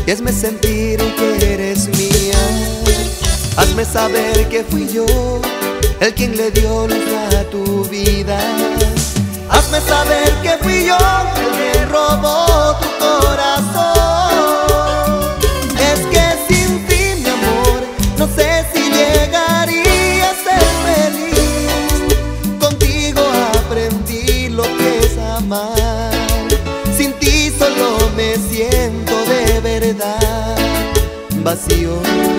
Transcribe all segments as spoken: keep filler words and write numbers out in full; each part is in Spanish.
y hazme sentir que eres mía. Hazme saber que fui yo el quien le dio luz a tu vida. Hazme saber que fui yo el que robó tu corazón. Es que sin ti, mi amor, no sé si llegaría a ser feliz. Contigo aprendí lo que es amar. Sin ti solo me siento de verdad vacío.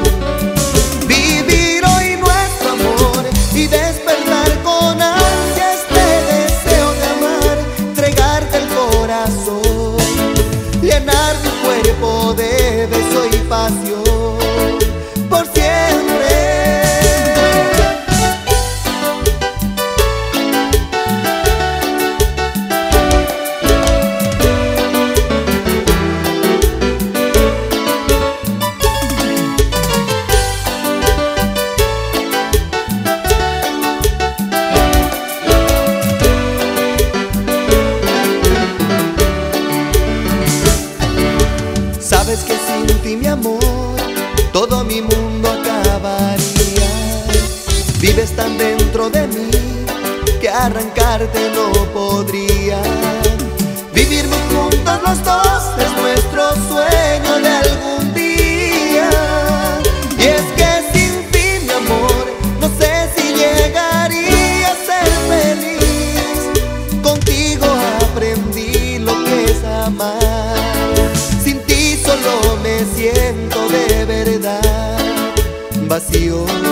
Vivir hoy nuestro amor y despertar con ansia este deseo de amar, entregarte el corazón, llenar tu cuerpo de beso y pasión por siempre. Sabes que sin ti, mi amor, todo mi mundo acabaría. Vives tan dentro de mí que arrancarte no podría. Vivir muy juntos los dos es nuestro sueño de algún día. Y es que sin ti, mi amor, no sé si llegaría a ser feliz. Contigo aprendí lo que es amar. Solo me siento de verdad vacío.